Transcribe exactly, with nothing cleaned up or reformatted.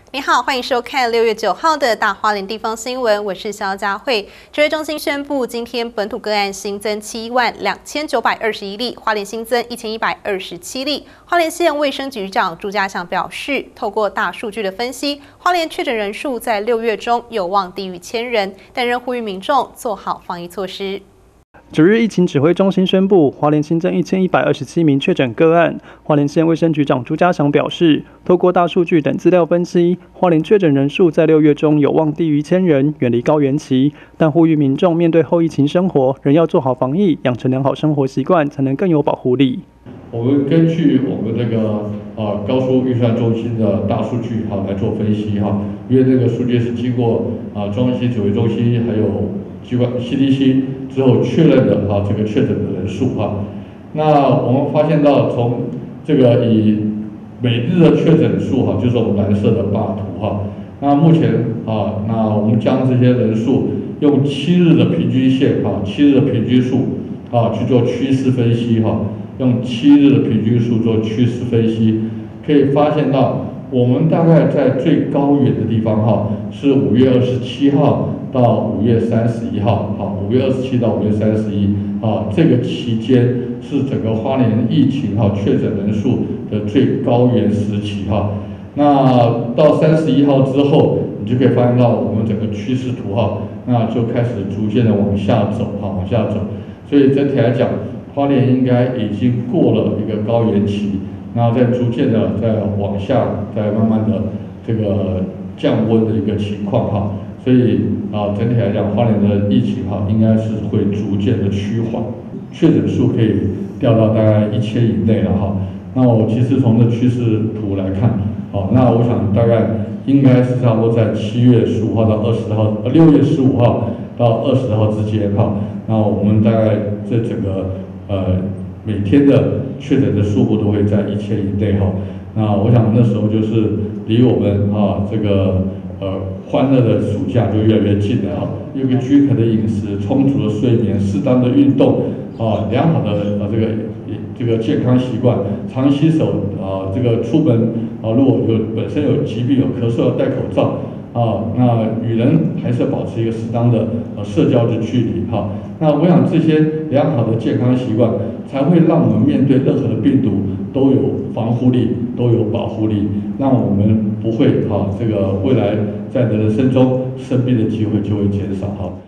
你好，欢迎收看六月九号的大花莲地方新闻，我是肖佳慧。指挥中心宣布，今天本土个案新增七万两千九百二十一例，花莲新增一千一百二十七例。花莲县卫生局长朱家祥表示，透过大数据的分析，花莲确诊人数在六月中有望低于千人，但仍呼吁民众做好防疫措施。 九日疫情指挥中心宣布，花莲新增一千一百二十七名确诊个案。花莲县卫生局长朱家祥表示，透过大数据等资料分析，花莲确诊人数在六月中有望低于千人，远离高原期。但呼吁民众面对后疫情生活，仍要做好防疫，养成良好生活习惯，才能更有保护力。 我们根据我们这个呃高速预算中心的大数据哈来做分析哈，因为这个数据是经过啊中央疫情指挥中心还有机关 C D C 之后确认的哈这个确诊的人数哈。那我们发现到从这个以每日的确诊数哈，就是我们蓝色的八图哈。那目前啊，那我们将这些人数用七日的平均线哈，七日的平均数啊去做趋势分析哈。用七日的平均数做趋势分析，可以发现到我们大概在最高远的地方哈，是五月二十七号到五月三十一号，好，五月二十七到五月三十一，啊，这个期间是整个花莲疫情哈确诊人数的最高原时期哈。那到三十一号之后，你就可以发现到我们整个趋势图哈，那就开始逐渐的往下走哈，往下走。所以整体来讲，花莲应该已经过了一个高原期，然后再逐渐的再往下，再慢慢的这个降温的一个情况哈，所以啊整体来讲，花莲的疫情哈应该是会逐渐的趋缓，确诊数可以掉到大概一千以内了哈。那我其实从这趋势图来看，好，那我想大概应该是差不多在七月十五号到二十号，呃六月十五号到二十号之间哈。那我们大概这整个呃，每天的确诊的数目都会在一千以内哈。那我想那时候就是离我们啊这个呃欢乐的暑假就越来越近了哈。有个均衡的饮食、充足的睡眠、适当的运动啊、良好的呃这个这个健康习惯、常洗手啊，这个出门啊如果有本身有疾病有咳嗽要戴口罩。啊，那与人还是要保持一个适当的呃社交的距离哈。那我想这些良好的健康习惯，才会让我们面对任何的病毒都有防护力，都有保护力，让我们不会哈这个未来在人生中生病的机会就会减少哈。